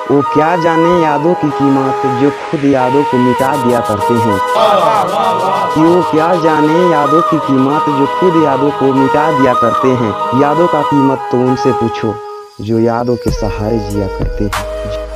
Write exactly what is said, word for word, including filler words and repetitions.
वो क्या जाने यादों की कीमत जो खुद यादों को मिटा दिया करते हैं। कि वो क्या जाने यादों की कीमत जो खुद यादों को मिटा दिया करते हैं। यादों का कीमत तो उनसे पूछो जो यादों के सहारे जिया करते हैं।